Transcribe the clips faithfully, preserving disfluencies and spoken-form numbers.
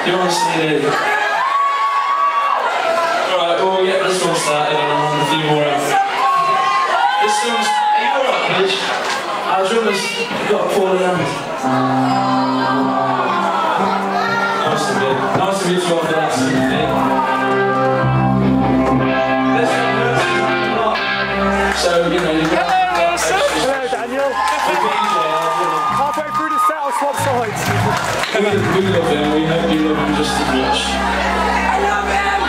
You want to see it? Alright, well we'll get this one started and I'll run a few more out. This song's... Are you alright, Paige? Our drummer's got a poor hand. Nice of you. Nice of you to offer that sympathy. This one hurts a lot. So, you know, you've got... Hello, Daniel. Halfway through the set, I'll swap sides. we, we love him, we hope you love him just as much. I love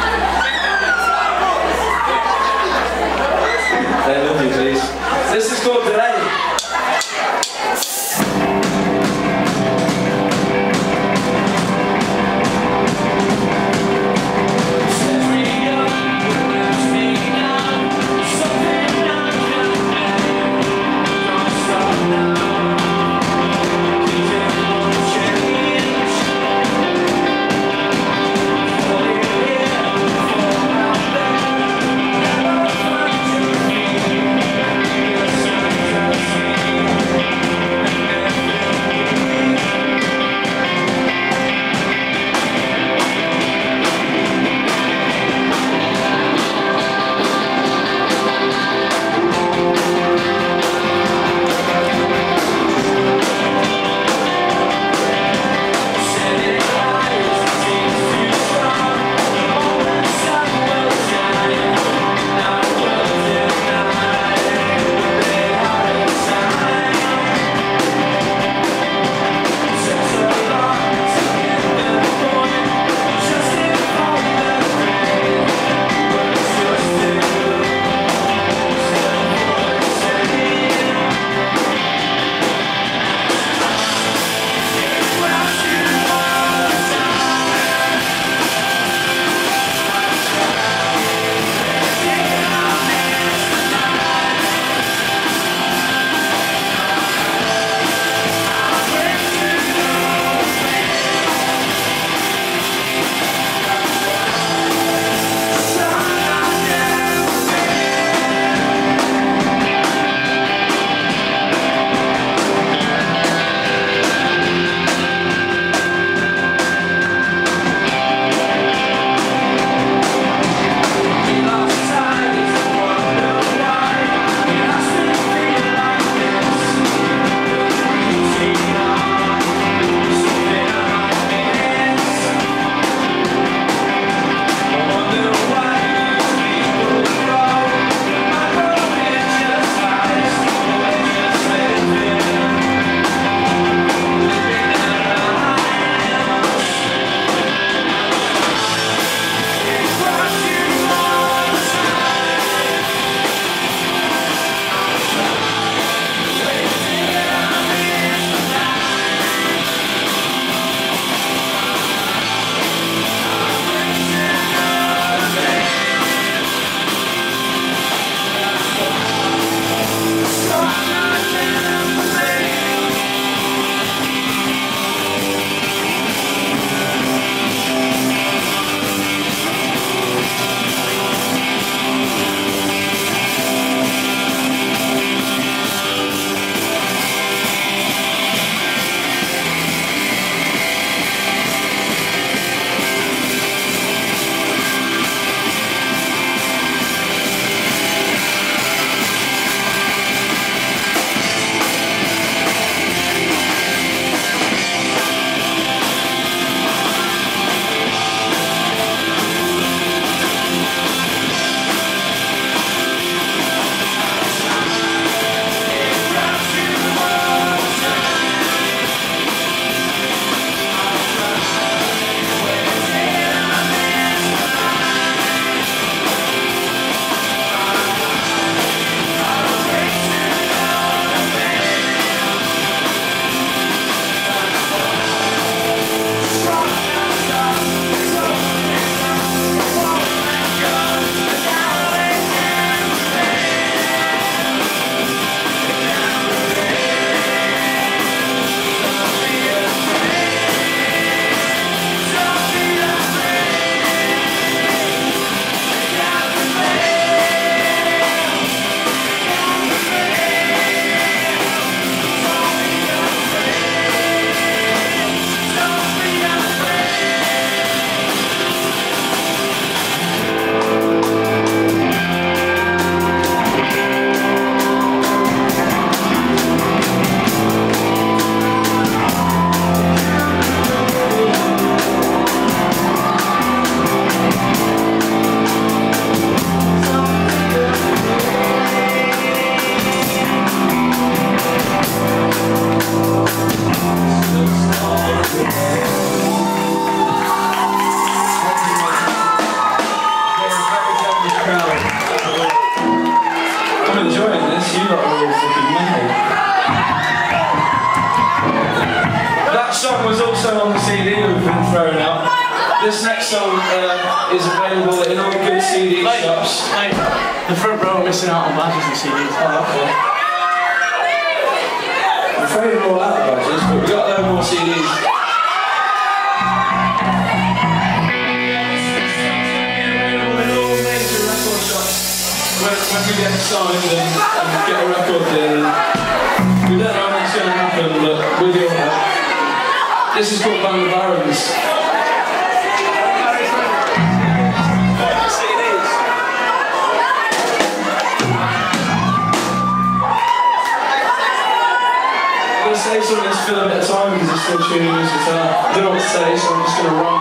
him! They love you, please. This is called Delay. This next song uh, is available in all good C D Mate, shops. mate, the front row are missing out on badges and C Ds. Oh, okay. I'm afraid we're all out of badges, but we've got a load more C Ds. When, when we get signed and, and get a record deal, we don't know when it's going to happen, but with your help. This is called Band of Barons. I'm going to say something to fill a bit of time because he's still tuning his guitar. I don't know what to say, so I'm just going to write.